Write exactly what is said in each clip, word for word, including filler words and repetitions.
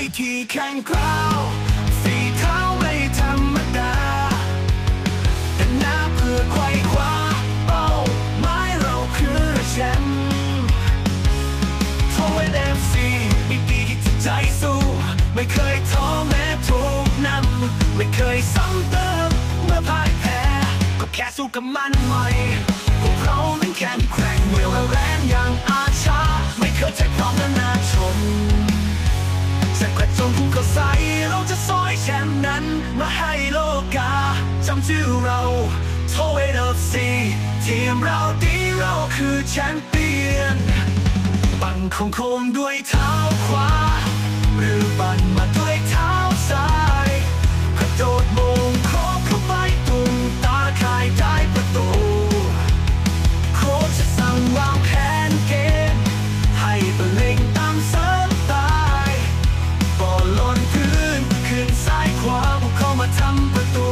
ที่แข็งกร้าวฝีเท้าไม่ธรรมดาแต่หน้าเพื่อไขว่คว้าเป้าหมายเราคือแชมป์โทเวเอฟซีมีปีที่ใจสู้ไม่เคยท้อแม้ถูกนำไม่เคยซ้ำเติมเมื่อพ่ายแพ้ก็แค่สู้กับมันใหม่พวกเรานั้นแข็งแกร่งเมื่อแรงอย่างอาชาไม่เคยใจพร้อมและน่าชมจะกระจงภูเขาใสเราจะซอยแชมป์นั้นมาให้โลกาจำชื่อเราโทเวเอฟซีทีมเราดีเราคือแชมเปี้ยนปั่นโค้งๆด้วยเท้าขวาหรือปั่นมาด้วยเท้าซ้ายกระโดดมงโคบเข้าไปตุ่มตาข่ายได้ประตูโค้ชจะสั่งวางแผนเกมให้บรรเลงตามเสริมตายบอลหล่นพื้นขึ้นซ้ายขวาพวกเขามาทำประตู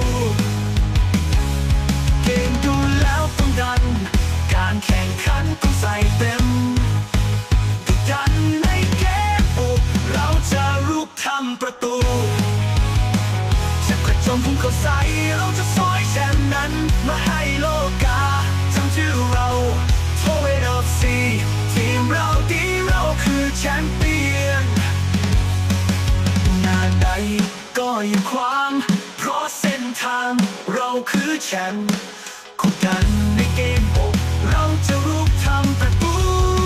เกมดูแล้วต้องดันการแข่งขันต้องใส่เต็มดันในเกมบุกเราจะรุกทำประตูจะกระโจมภูเขาใสเราจะซอยแชมป์นั้นมาให้โลกาจำชื่อเราโทเวเอฟซีทีมเราดีเราคือแชมเปี้ยนงานใดก็ยังขวางเพราะเส้นทางเราคือแชมป์กดดันในเกมบุกเราจะรุกทำประตู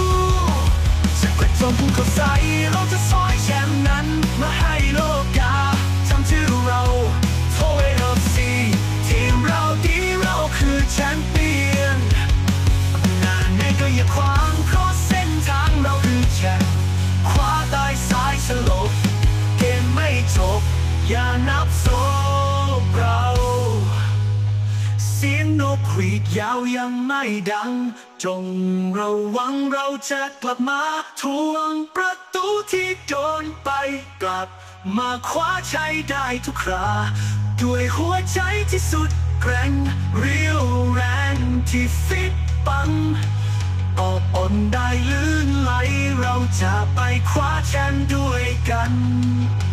ส่วนภูเขาใสเราจะซอยแชมป์นั้นมาให้โลกาจำชื่อเราโทเวเอฟซีทีมเราดีเราคือแชมเปี้ยนงานไหนก็อย่าขวางเพราะเส้นทางเราคือแชมป์คว้าได้สายสลบเกมไม่จบอย่านับศพเราเสียงนกหวีดยาวยังไม่ดังจงระวังเราจะกลับมาทวงประตูที่โดนไปกลับมาคว้าชัยได้ทุกคราด้วยหัวใจที่สุดแกร่งเรียวแรงที่ฟิตปังออกอ่อนได้ลื่นไหลเราจะไปคว้าแชมป์ด้วยกัน